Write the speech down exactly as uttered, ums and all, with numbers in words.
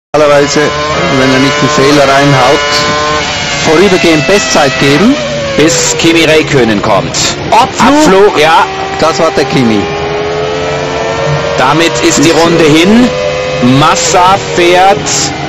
Normalerweise, wenn er nicht einen Fehler reinhaut, vorübergehend Bestzeit geben. Bis Kimi Räikkönen kommt. Abflug. Abflug, ja. Das war der Kimi. Damit ist die Runde hin. Massa fährt